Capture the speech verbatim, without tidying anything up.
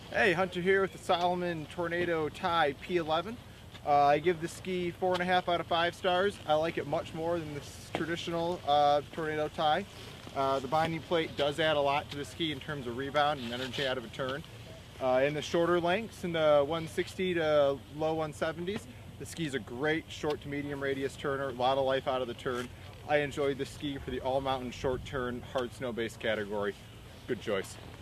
Hey, Hunter here with the Salomon Tornado Tie P eleven. Uh, I give the ski four and a half out of five stars. I like it much more than this traditional uh, Tornado Tie. Uh, the binding plate does add a lot to the ski in terms of rebound and energy out of a turn. Uh, in the shorter lengths, in the one sixty to low one seventies, the ski is a great short to medium radius turner, a lot of life out of the turn. I enjoyed the ski for the all mountain short turn hard snow based category. Good choice.